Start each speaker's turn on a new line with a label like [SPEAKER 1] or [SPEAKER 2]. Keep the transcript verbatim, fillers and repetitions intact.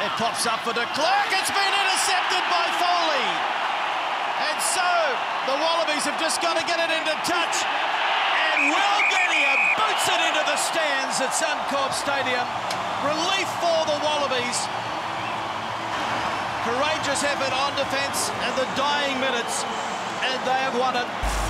[SPEAKER 1] It pops up for de Klerk. It's been intercepted by Foley. And so the Wallabies have just got to get it into touch. And Will Genia boots it into the stands at Suncorp Stadium. Relief for the Wallabies. Courageous effort on defence and the dying minutes, and they have won it.